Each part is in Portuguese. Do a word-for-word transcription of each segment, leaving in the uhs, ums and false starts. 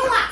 vamos lá.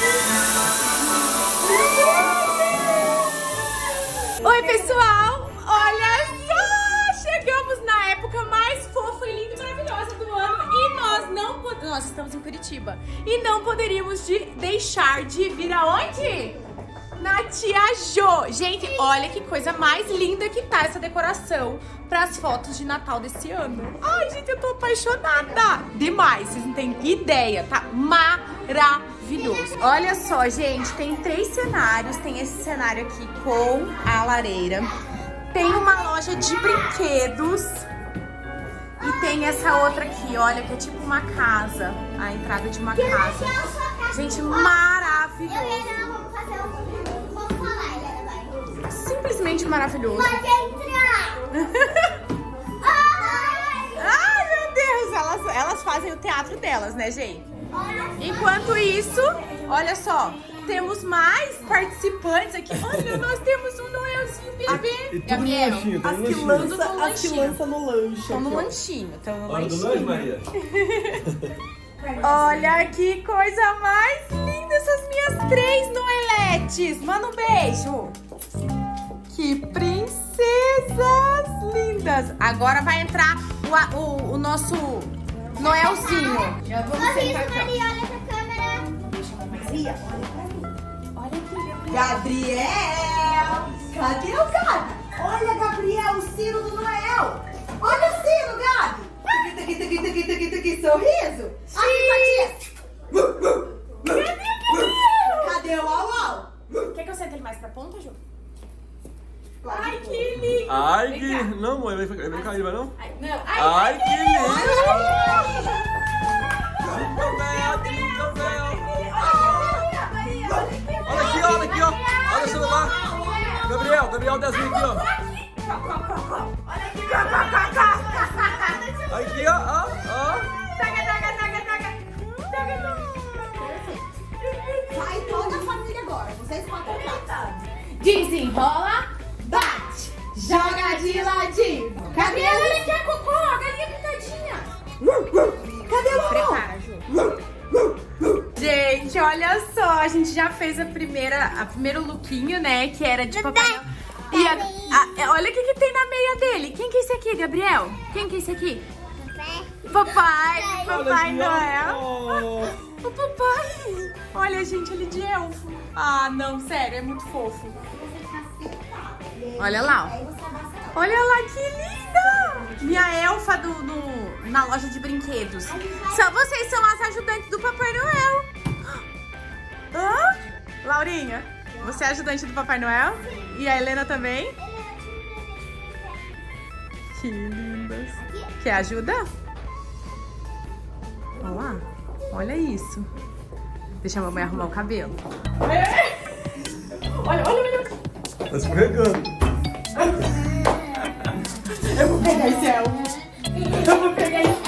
Oi, pessoal. Olha só, chegamos na época mais fofa e linda e maravilhosa do ano. E nós não podemos... Nós estamos em Curitiba. E não poderíamos de deixar de vir aonde? Na Tia Jo. Gente, olha que coisa mais linda que tá essa decoração para as fotos de Natal desse ano. Ai, gente, eu tô apaixonada. Demais, vocês não têm ideia, tá maravilhoso. Olha só, gente, tem três cenários. Tem esse cenário aqui com a lareira. Tem uma loja de brinquedos. E tem essa outra aqui, olha, que é tipo uma casa. A entrada de uma casa. Gente, maravilhoso. Simplesmente maravilhoso. Pode entrar! Ai, meu Deus! Elas, elas fazem o teatro delas, né, gente? Enquanto isso, olha só, temos mais participantes aqui. Olha, nós temos um Noelzinho bebê. Gabriel, as que lançam as que lança no lanche. Estão no lanchinho. Estão no Hora do lanche, lanchinho. Maria. Olha que coisa mais linda, essas minhas três Noeletes. Manda um beijo. Que princesas lindas. Agora vai entrar o, o, o nosso Noelzinho. Já vamos sentar aqui. Maria, olha pra câmera. Maria, olha pra mim. Olha aqui, Gabriel. Cadê o Gabi? Olha, Gabriel, o sino do Noel. Olha o sino, Gabi. Taqui, taqui, taqui, taqui, taqui, taqui, sorriso. Cadê o Cadê o au au? Quer que eu sente ele mais pra ponta, Ju? Pode Ai, pôr. que lindo. Ai, Vem que... cá. Não, mãe, vai, vai, vai cair, vai não? Ai, não. Ai, Ai, que lindo. Olha aqui, olha aqui, ó. Olha o celular. Gabriel, Gabriel, desenho aqui, ó. Aqui, ó, ó, ó. Vai toda a família agora. Vocês podem cantar. Desenrola, bate, joga de ladinho. Gabriel, olha aqui a cocô, a galinha pintadinha. Cadê o au? Prepara, Ju. Gente, olha só, a gente já fez a primeira, a primeiro lookinho, né, que era de Papai Noel. E a, a, olha o que, que tem na meia dele. Quem que é esse aqui, Gabriel? Quem que é esse aqui? Papai, Papai Noel. O papai. Olha, gente, ele de elfo. Ah, não, sério, é muito fofo. Olha lá, ó. Olha lá que linda! Minha elfa do, do, na loja de brinquedos. Só vocês são as ajudantes do Papai Noel. Hã? Laurinha, você é ajudante do Papai Noel? E a Helena também? Que lindas. Quer ajuda? Olha lá. Olha isso. Deixa a mamãe arrumar o cabelo. Olha, olha, olha. Tá escorregando. Eu vou pegar esse elfo. Eu vou pegar esse.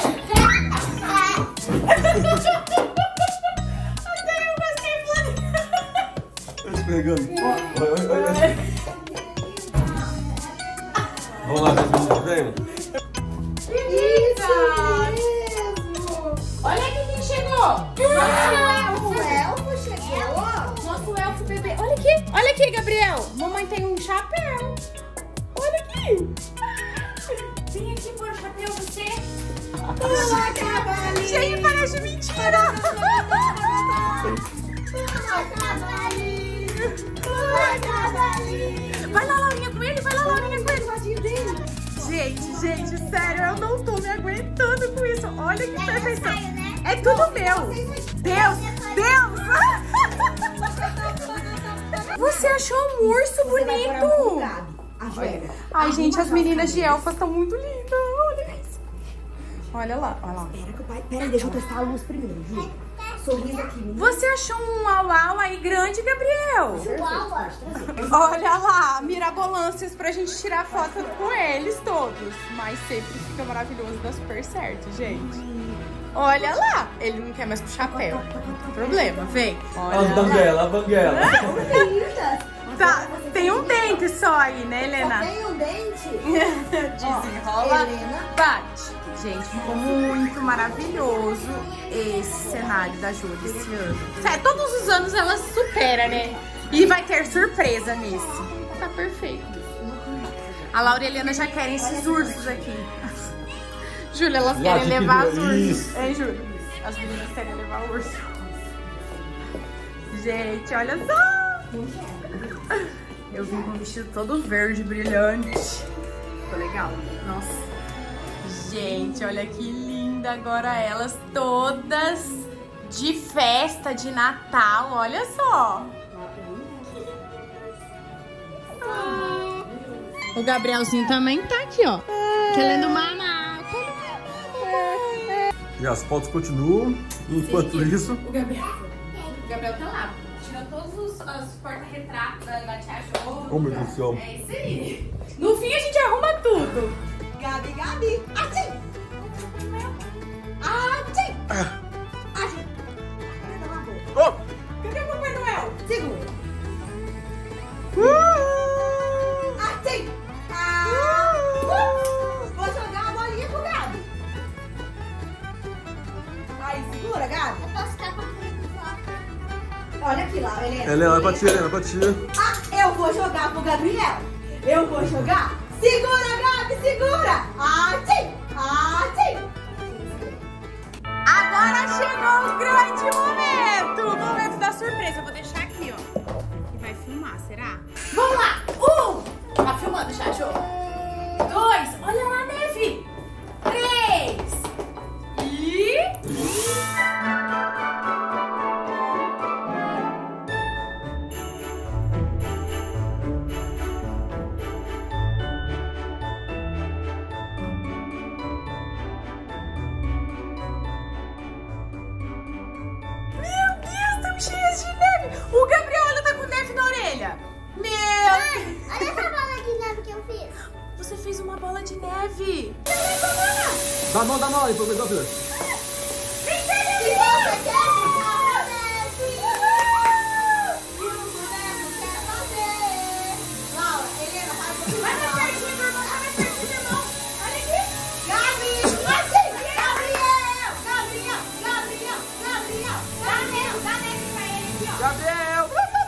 Até eu gostei, Flávia. Tá escorregando. Olha, olha, olha. Vamos lá, vem. Eita! Olha aqui quem chegou. O elfo chegou. Nosso elfo bebê. Olha aqui. Olha aqui, Gabriel. Mamãe tem um chapéu. Olha aqui. Vem aqui pôr o chapéu, você. Olá, cavalinho. Gente, parece mentira. Vai lá, Laurinha, com ele. Vai lá, Laurinha, com ele. Gente, gente, sério, eu não tô me aguentando com isso. Olha que perfeição. É tudo meu. Deus, Deus. Você achou um urso bonito. Olha. Ai, gente, as meninas de elfas estão muito lindas. Olha isso. Olha lá, olha lá. Espera que o pai... Pera aí, deixa eu testar a luz primeiro, viu? Sorriso aqui, menina. Você achou um au-au aí grande, Gabriel? Olha lá, mirabolâncias pra gente tirar foto com eles todos. Mas sempre fica maravilhoso, dá super certo, gente. Olha lá, ele não quer mais com o chapéu. Não tem problema, vem. Olha Olha a lá. banguela, a banguela. Tá, tem um dente só aí, né, Helena? Tem um dente. Desenrola, Helena. bate. Gente, ficou muito maravilhoso esse cenário da Ju desse ano. Sério, todo anos ela supera, né? E vai ter surpresa nesse. Tá perfeito. A Laura e a Helena já querem esses ursos aqui. Júlia, elas Já querem te levar os pediu ursos. isso. Hein, Júlia? As meninas querem levar o urso. Gente, olha só. Eu vim com um vestido todo verde, brilhante. Ficou legal. Nossa. Gente, olha que linda agora elas todas de festa de Natal. Olha só. O Gabrielzinho também tá aqui, ó. Querendo mamar. E as fotos continuam. Enquanto Sim, isso... O Gabriel, o Gabriel tá lá. Tirando todos os, os porta-retratos da, da Tia Jô. Oh, meu Deus do céu. É isso aí. No fim a gente arruma tudo. Gabi, Gabi. Assim. Assim. Assim. Oh! Cadê o Papai Noel? Segura. Uh! Assim. Ah. Uh. Vou jogar a bolinha pro Gabi. Aí, segura, Gabi. Eu posso ficar com a Olha aqui lá, Helena. Helena, vai pra ti, Helena, vai pra ti. Ah, eu vou jogar pro Gabriel. Eu vou jogar. Segura, Gabi, segura. Assim. Assim. Agora chegou o grande momento. O momento da surpresa. Eu vou deixar aqui, ó. E vai filmar, será? Vamos lá. Um. Tá filmando, Chacho. Dois. Olha lá a neve. Três. E... cheias de neve. O Gabriel, ele tá com neve na orelha. Meu Deus. Olha essa bola de neve que eu fiz. Você fez uma bola de neve. Dá a mão, dá a mão aí, pro meu filho. Vem cá, Se Gabriel. você quer neve, E o boneco quer fazer. Laura, Helena, faz o Vai mais pertinho, meu irmão. Vai mais pertinho, meu irmão. Olha aqui. Gabi, assim. Gabriel. Gabriel. Gabriel. Gabriel. Dá neve, dá neve pra ele aqui, ó. Gabriel!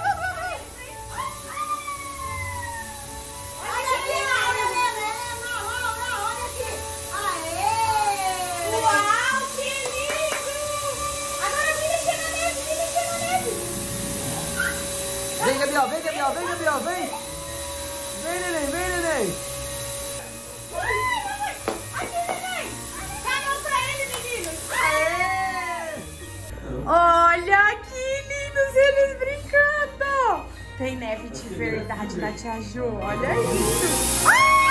Olha aqui, Laura, Helena, Helena, Laura, olha aqui. Aê! Uau, que lindo. Agora vem mexer na neve, vem mexer na neve. Vem, Gabriel, vem, Gabriel, vem, Gabriel, vem! Vem, neném, vem, neném! Aqui, neném. Dá a mão pra ele, meninos. Aê! Olha que lindos eles brincando! Tem neve de verdade da Tia Jô, olha isso! Ah!